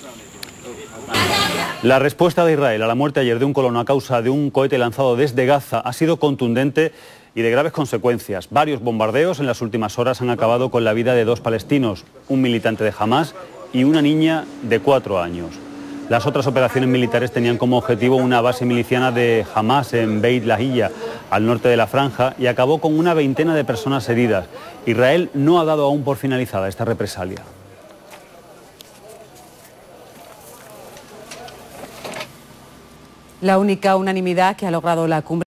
La respuesta de Israel a la muerte ayer de un colono a causa de un cohete lanzado desde Gaza ha sido contundente y de graves consecuencias. Varios bombardeos en las últimas horas han acabado con la vida de 2 palestinos, un militante de Hamás y una niña de 4 años. Las otras operaciones militares tenían como objetivo una base miliciana de Hamás en Beit Lahilla, al norte de la franja, y acabó con una veintena de personas heridas. Israel no ha dado aún por finalizada esta represalia. La única unanimidad que ha logrado la cumbre